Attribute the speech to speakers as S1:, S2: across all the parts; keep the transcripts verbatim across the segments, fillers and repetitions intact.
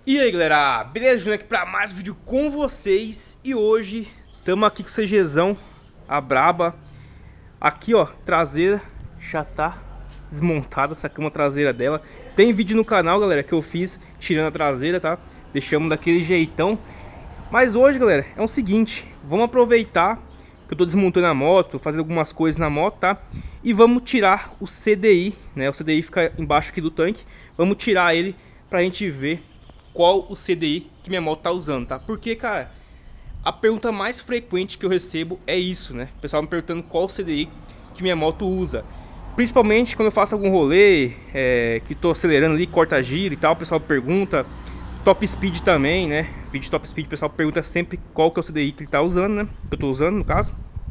S1: E aí galera, beleza? Júnior aqui pra mais um vídeo com vocês. E hoje estamos aqui com o CGzão, a braba. Aqui ó, traseira já tá desmontada, essa cama traseira dela. Tem vídeo no canal galera que eu fiz tirando a traseira, tá? Deixamos daquele jeitão. Mas hoje galera, é o seguinte, vamos aproveitar que eu tô desmontando a moto, fazendo algumas coisas na moto, tá? E vamos tirar o C D I, né? O C D I fica embaixo aqui do tanque. Vamos tirar ele pra gente ver qual o C D I que minha moto tá usando, tá? Porque, cara, a pergunta mais frequente que eu recebo é isso, né? O pessoal me perguntando qual o C D I que minha moto usa. Principalmente quando eu faço algum rolê, é, que tô acelerando ali, corta giro e tal, o pessoal pergunta. Top Speed também, né? Vídeo Top Speed, o pessoal pergunta sempre qual que é o C D I que ele tá usando, né? Que eu tô usando, no caso.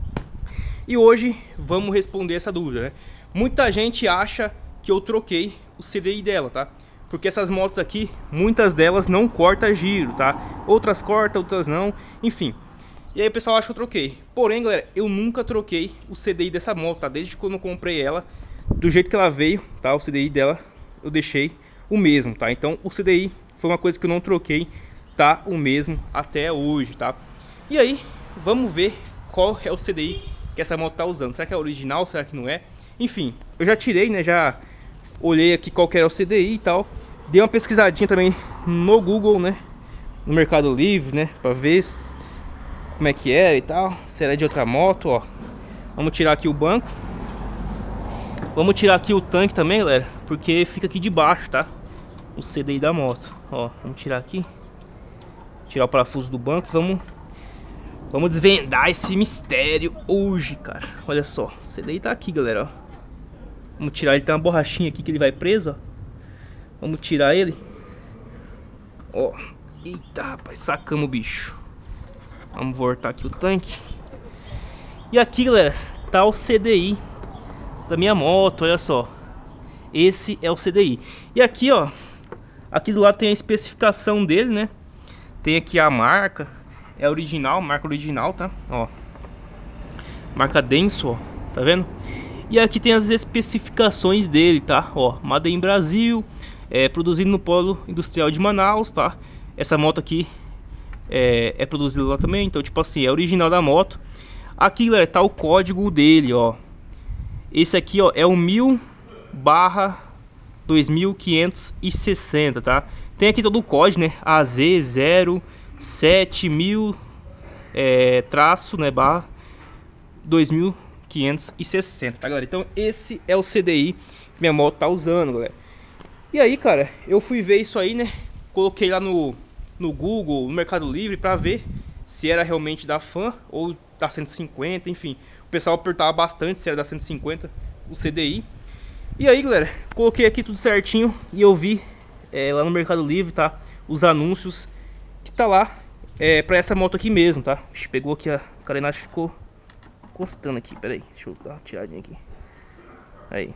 S1: E hoje vamos responder essa dúvida, né? Muita gente acha que eu troquei o C D I dela, tá? Porque essas motos aqui, muitas delas não cortam giro, tá? Outras cortam, outras não, enfim. E aí o pessoal acha que eu troquei. Porém, galera, eu nunca troquei o C D I dessa moto, tá? Desde quando eu comprei ela, do jeito que ela veio, tá? O C D I dela, eu deixei o mesmo, tá? Então, o C D I foi uma coisa que eu não troquei, tá? O mesmo até hoje, tá? E aí, vamos ver qual é o C D I que essa moto tá usando. Será que é original? Será que não é? Enfim, eu já tirei, né? Já olhei aqui qual que era o C D I e tal. Dei uma pesquisadinha também no Google, né? No Mercado Livre, né? Pra ver se, como é que era e tal. Se era de outra moto, ó. Vamos tirar aqui o banco. Vamos tirar aqui o tanque também, galera. Porque fica aqui debaixo, tá? O C D I da moto. Ó, vamos tirar aqui. Tirar o parafuso do banco. Vamos, vamos desvendar esse mistério hoje, cara. Olha só, o C D I tá aqui, galera, ó. Vamos tirar ele, tem uma borrachinha aqui que ele vai preso, ó. Vamos tirar ele. Ó, eita, rapaz, sacamos o bicho. Vamos voltar aqui o tanque. E aqui, galera, tá o C D I da minha moto, olha só. Esse é o C D I. E aqui, ó, aqui do lado tem a especificação dele, né? Tem aqui a marca, é original, marca original, tá? Ó, marca Denso, ó, tá vendo? E aqui tem as especificações dele, tá? Ó, Made in Brasil, é produzido no Polo Industrial de Manaus, tá? Essa moto aqui é, é produzida lá também, então tipo assim, é original da moto. Aqui, galera, tá o código dele, ó. Esse aqui, ó, é o mil barra dois mil quinhentos e sessenta, tá? Tem aqui todo o código, né? A Z zero sete mil é, traço, né? Barra dois mil quinhentos e sessenta, tá, galera? Então esse é o C D I que minha moto tá usando, galera. E aí, cara, eu fui ver isso aí, né? Coloquei lá no, no Google, no Mercado Livre, pra ver se era realmente da Fan ou da cento e cinquenta, enfim. O pessoal apertava bastante se era da cento e cinquenta o C D I. E aí, galera, coloquei aqui tudo certinho e eu vi é, lá no Mercado Livre, tá? Os anúncios que tá lá é, pra essa moto aqui mesmo, tá? Vixe, pegou aqui, a carenagem ficou encostando aqui, peraí, deixa eu dar uma tiradinha aqui. Aí.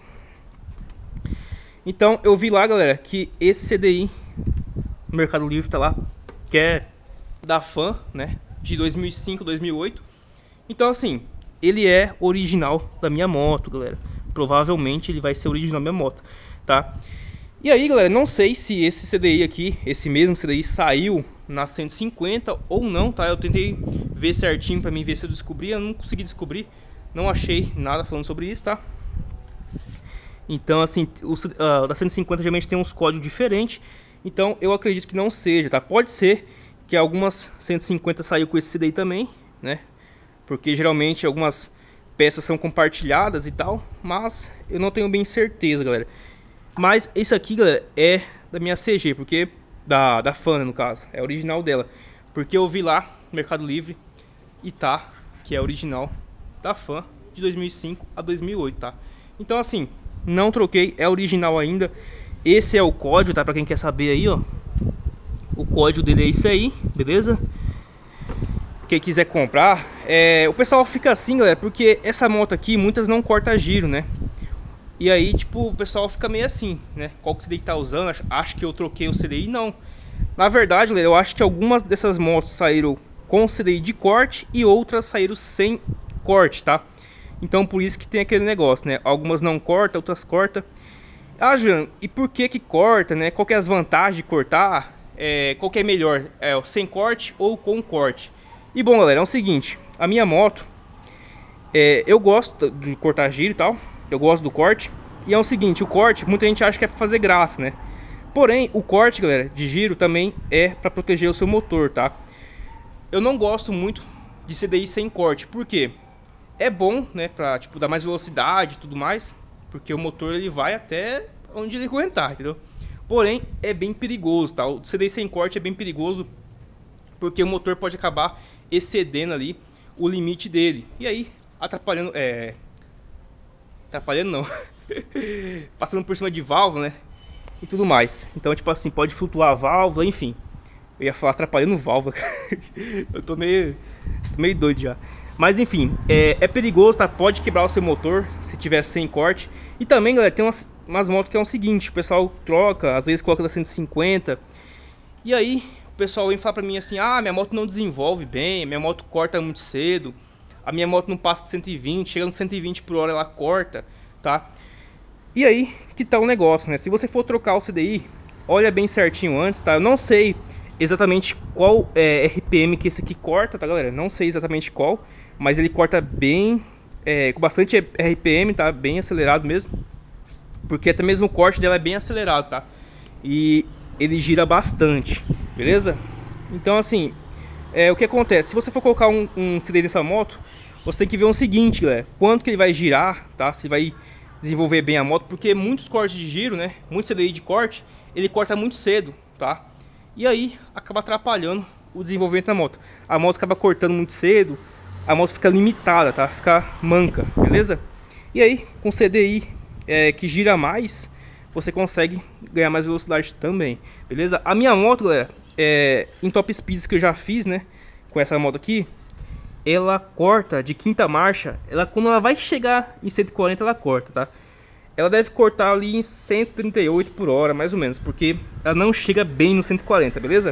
S1: Então eu vi lá, galera, que esse C D I no Mercado Livre tá lá, que é da Fan, né, de dois mil e cinco, dois mil e oito. Então assim, ele é original da minha moto, galera. Provavelmente ele vai ser original da minha moto, tá? E aí, galera, não sei se esse C D I aqui, esse mesmo C D I saiu na cento e cinquenta ou não, tá? Eu tentei ver certinho pra mim ver se eu descobri, eu não consegui descobrir, não achei nada falando sobre isso, tá? Então, assim, o uh, da cento e cinquenta geralmente tem uns códigos diferentes, então eu acredito que não seja, tá? Pode ser que algumas cento e cinquenta saiu com esse C D I também, né? Porque geralmente algumas peças são compartilhadas e tal, mas eu não tenho bem certeza, galera. Mas esse aqui, galera, é da minha C G, porque da, da Fan, no caso, é original dela. Porque eu vi lá no Mercado Livre e tá, que é original da Fan de dois mil e cinco a dois mil e oito, tá? Então assim, não troquei, é original ainda. Esse é o código, tá? Pra quem quer saber aí, ó. O código dele é esse aí, beleza? Quem quiser comprar, é... o pessoal fica assim, galera, porque essa moto aqui, muitas não corta giro, né? E aí, tipo, o pessoal fica meio assim, né? Qual que C D I tá usando? Acho, acho que eu troquei o C D I, não. Na verdade, galera, eu acho que algumas dessas motos saíram com C D I de corte e outras saíram sem corte, tá? Então, por isso que tem aquele negócio, né? Algumas não cortam, outras cortam. Ah, Jean, e por que que corta, né? Qual que é as vantagens de cortar? é, qual que é melhor, é o sem corte ou com corte. E bom, galera, é o seguinte, a minha moto, é, eu gosto de cortar giro e tal, eu gosto do corte. E é o seguinte, o corte, muita gente acha que é pra fazer graça, né? Porém, o corte, galera, de giro também é pra proteger o seu motor, tá? Eu não gosto muito de C D I sem corte, por quê? É bom, né, pra, tipo, dar mais velocidade e tudo mais, porque o motor, ele vai até onde ele aguentar, entendeu? Porém, é bem perigoso, tá? O C D I sem corte é bem perigoso, porque o motor pode acabar excedendo ali o limite dele. E aí, atrapalhando, é... Atrapalhando não. Passando por cima de válvula, né? E tudo mais. Então, tipo assim, pode flutuar a válvula, enfim. Eu ia falar atrapalhando válvula. Eu tô meio, tô meio doido já. Mas enfim, é, é perigoso, tá? Pode quebrar o seu motor se tiver sem corte. E também, galera, tem umas, umas motos que é o seguinte: o pessoal troca, às vezes coloca da cento e cinquenta. E aí, o pessoal vem falar pra mim assim: ah, minha moto não desenvolve bem, minha moto corta muito cedo, a minha moto não passa de cento e vinte, chega no cento e vinte por hora ela corta, tá? E aí, que tá o negócio, né? Se você for trocar o C D I, olha bem certinho antes, tá? Eu não sei exatamente qual é, R P M que esse aqui corta, tá, galera? Não sei exatamente qual, mas ele corta bem, é, com bastante R P M, tá? Bem acelerado mesmo. Porque até mesmo o corte dela é bem acelerado, tá? E ele gira bastante, beleza? Então, assim, é, o que acontece? Se você for colocar um, um C D I nessa moto, você tem que ver o seguinte, galera. Quanto que ele vai girar, tá? Se vai desenvolver bem a moto, porque muitos cortes de giro, né? Muito C D I de corte, ele corta muito cedo, tá? E aí acaba atrapalhando o desenvolvimento da moto. A moto acaba cortando muito cedo, a moto fica limitada, tá? Fica manca, beleza? E aí, com C D I é, que gira mais, você consegue ganhar mais velocidade também, beleza? A minha moto, galera, é, em top speeds que eu já fiz, né? Com essa moto aqui, ela corta de quinta marcha, ela quando ela vai chegar em cento e quarenta, ela corta, tá? Ela deve cortar ali em cento e trinta e oito por hora, mais ou menos, porque ela não chega bem no cento e quarenta, beleza?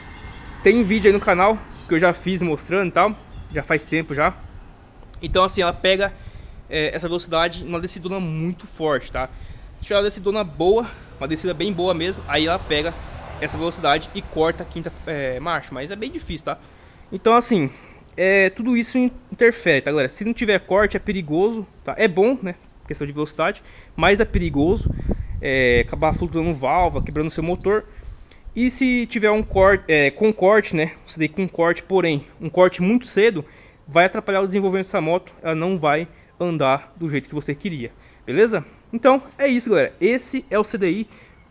S1: Tem vídeo aí no canal que eu já fiz mostrando e tal, já faz tempo já. Então assim, ela pega é, essa velocidade numa descidona muito forte, tá? Se tiver uma descidona boa, uma descida bem boa mesmo, aí ela pega essa velocidade e corta a quinta é, marcha, mas é bem difícil, tá? Então assim, é, tudo isso interfere, tá, galera? Se não tiver corte é perigoso, tá? É bom, né? Questão de velocidade, mas é perigoso, é, acabar flutuando válvula, quebrando seu motor. E se tiver um corte, é, com corte, né, você tem com corte, porém, um corte muito cedo, vai atrapalhar o desenvolvimento dessa moto, ela não vai andar do jeito que você queria, beleza? Então, é isso, galera, esse é o C D I,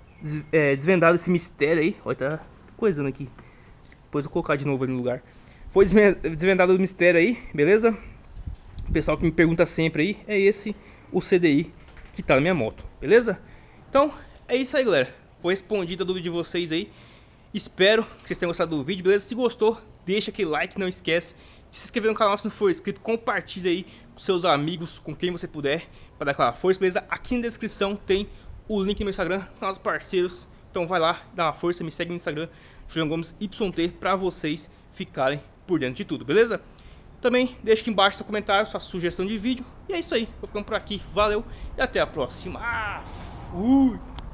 S1: é, desvendado esse mistério aí, olha, tá coisando aqui, depois eu vou colocar de novo ali no lugar. Foi desvendado o mistério aí, beleza? O pessoal que me pergunta sempre aí, é esse o C D I que tá na minha moto, beleza? Então, é isso aí, galera. Foi respondida a dúvida de vocês aí. Espero que vocês tenham gostado do vídeo, beleza? Se gostou, deixa aquele like, não esquece de se inscrever no canal se não for inscrito. Compartilha aí com seus amigos, com quem você puder, para dar aquela força, beleza? Aqui na descrição tem o link no meu Instagram, nossos parceiros. Então vai lá, dá uma força, me segue no Instagram, Julian Gomes Y T, para vocês ficarem por dentro de tudo, beleza? Também deixa aqui embaixo seu comentário, sua sugestão de vídeo. E é isso aí, vou ficando por aqui, valeu e até a próxima. Ah, fui!